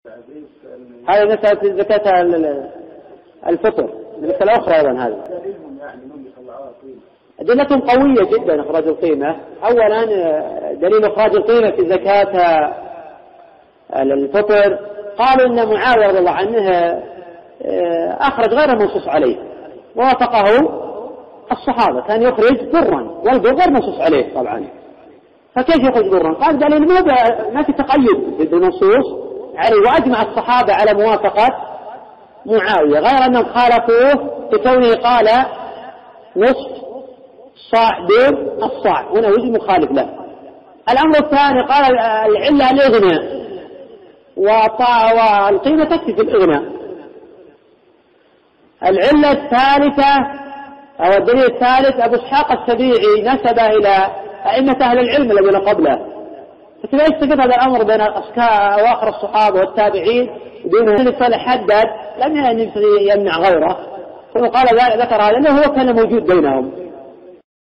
هذه مسألة زكاة الفطر، المسألة أخرى أيضا. هذا أدلتهم قوية جدا إخراج القيمة. أولا دليل إخراج القيمة في زكاة الفطر قالوا إن معاوية رضي الله عنه أخرج غير منصوص عليه ووافقه الصحابة، كان يخرج برا والبر غير منصوص عليه طبعا، فكيف يخرج برا؟ قال دليل ما في تقيد بالنصوص عليه، وأجمع الصحابة على موافقة معاوية، غير أنهم خالفوه بكونه قال نصف صاع دور الصاع، هنا وجه مخالف له. الأمر الثاني قال العلة الإغناء والقيمة تكفي في الإغناء. العلة الثالثة أو الدليل الثالث أبو إسحاق السبيعي نسبه إلى أئمة أهل العلم الذين قبله، فكذا يستفيد هذا الأمر بين أواخر الصحابة والتابعين بدون أن حدد لم يمنع غيره، ثم قال ذكر هذا أنه هو كان موجود بينهم.